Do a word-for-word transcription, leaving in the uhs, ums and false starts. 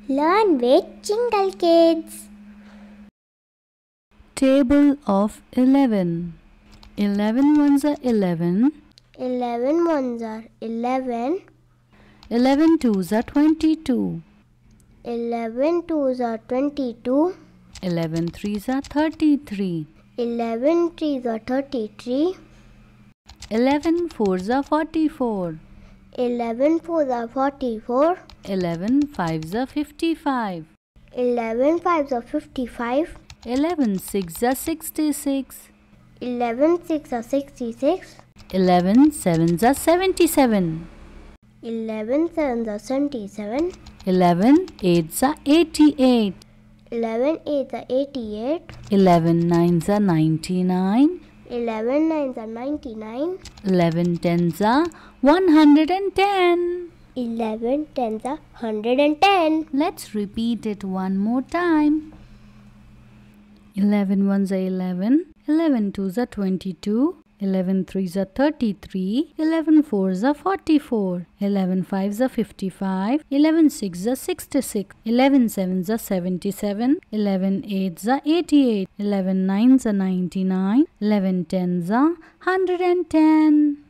Learn with Jingle Kids. Table of eleven. Eleven ones are eleven. Eleven ones are eleven. Eleven twos are twenty-two. Eleven twos are twenty-two. Eleven threes are thirty-three. Eleven threes are thirty-three. Eleven fours are forty-four. Eleven fours are forty-four. Eleven fives are fifty-five. Eleven fives are fifty-five. Eleven sixes are sixty-six. Eleven sixes are sixty-six. Eleven sevens are seventy-seven. Eleven sevens are seventy-seven. Eleven eights are eighty-eight. Eleven eights are eighty-eight. Eleven nines are ninety-nine. Eleven nines are ninety-nine. Eleven tens are one hundred ten. Eleven tens are one hundred ten. Let's repeat it one more time. Eleven ones are eleven. Eleven twos are twenty-two. Eleven threes are thirty-three. Eleven fours are forty-four. Eleven fives are fifty-five. Eleven sixes are sixty-six. Eleven sevens are seventy-seven. Eleven eights are eighty-eight. Eleven nines are ninety-nine. Eleven tens are one hundred ten.